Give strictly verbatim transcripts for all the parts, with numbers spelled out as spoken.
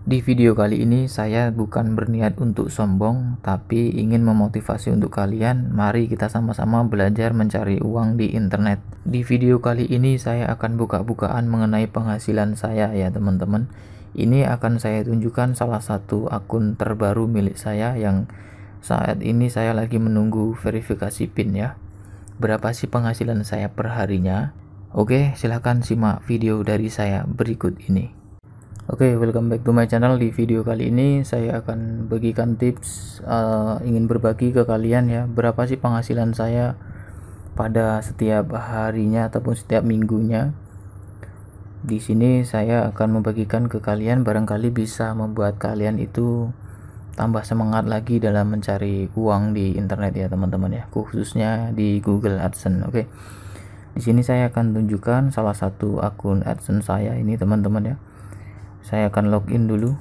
Di video kali ini saya bukan berniat untuk sombong, tapi ingin memotivasi untuk kalian. Mari kita sama-sama belajar mencari uang di internet. Di video kali ini saya akan buka-bukaan mengenai penghasilan saya ya teman-teman. Ini akan saya tunjukkan salah satu akun terbaru milik saya yang saat ini saya lagi menunggu verifikasi PIN ya. Berapa sih penghasilan saya per harinya? Oke, silahkan simak video dari saya berikut ini. Oke, okay, welcome back to my channel. Di video kali ini saya akan bagikan tips, uh, ingin berbagi ke kalian ya, berapa sih penghasilan saya pada setiap harinya ataupun setiap minggunya. Di sini saya akan membagikan ke kalian, barangkali bisa membuat kalian itu tambah semangat lagi dalam mencari uang di internet ya teman-teman ya, khususnya di Google AdSense. Oke. Okay. Di sini saya akan tunjukkan salah satu akun AdSense saya ini teman-teman ya. Saya akan login dulu.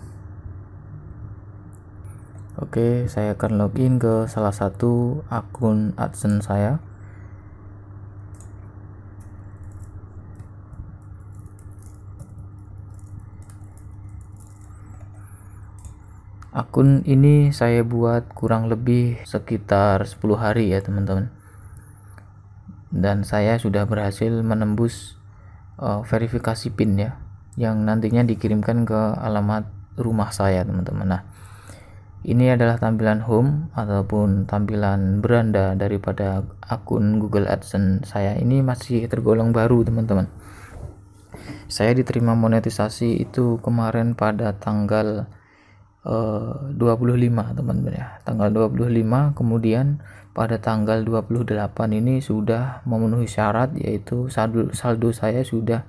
Oke, saya akan login ke salah satu akun AdSense saya. Akun ini saya buat kurang lebih sekitar sepuluh hari ya teman-teman. Dan saya sudah berhasil menembus uh, verifikasi PIN ya, yang nantinya dikirimkan ke alamat rumah saya teman-teman. Nah, ini adalah tampilan home ataupun tampilan beranda daripada akun Google AdSense saya. Ini masih tergolong baru teman-teman. Saya diterima monetisasi itu kemarin pada tanggal uh, dua puluh lima teman-teman ya, tanggal dua puluh lima. Kemudian pada tanggal dua puluh delapan ini sudah memenuhi syarat, yaitu saldo, saldo saya sudah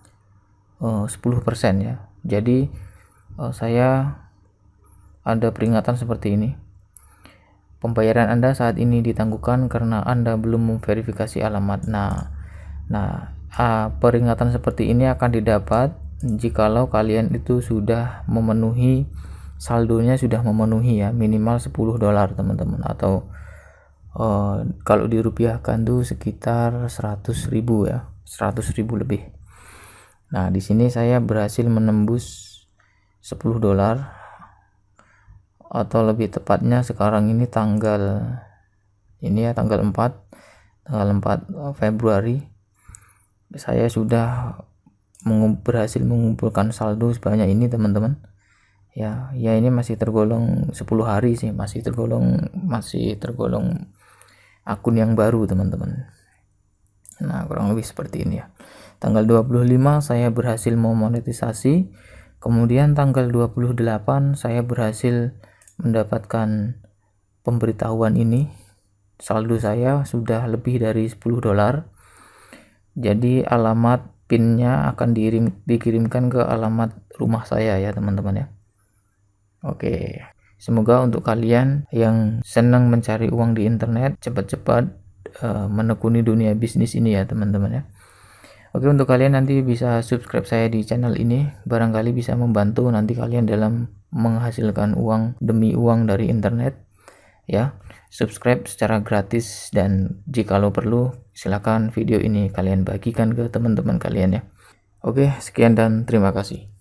sepuluh persen ya. Jadi uh, saya ada peringatan seperti ini. Pembayaran Anda saat ini ditangguhkan karena Anda belum memverifikasi alamat. Nah, nah uh, peringatan seperti ini akan didapat jikalau kalian itu sudah memenuhi, saldonya sudah memenuhi ya, minimal sepuluh dolar teman-teman, atau uh, kalau dirupiahkan tuh sekitar seratus ribu ya, seratus ribu lebih. Nah, di sini saya berhasil menembus sepuluh dolar, atau lebih tepatnya sekarang ini tanggal ini ya, tanggal empat Februari. Saya sudah mengump, berhasil mengumpulkan saldo sebanyak ini teman-teman. Ya, ya ini masih tergolong sepuluh hari sih, masih tergolong masih tergolong akun yang baru teman-teman. Nah, kurang lebih seperti ini ya. Tanggal dua puluh lima saya berhasil memonetisasi. Kemudian tanggal dua puluh delapan saya berhasil mendapatkan pemberitahuan ini. Saldo saya sudah lebih dari sepuluh dolar. Jadi alamat PIN-nya akan dikirim, dikirimkan ke alamat rumah saya ya teman-teman ya. Oke. Semoga untuk kalian yang senang mencari uang di internet cepat-cepat uh, menekuni dunia bisnis ini ya teman-teman ya. Oke, untuk kalian nanti bisa subscribe saya di channel ini, barangkali bisa membantu nanti kalian dalam menghasilkan uang demi uang dari internet ya. Subscribe secara gratis, dan jikalau perlu silakan video ini kalian bagikan ke teman-teman kalian ya. Oke, sekian dan terima kasih.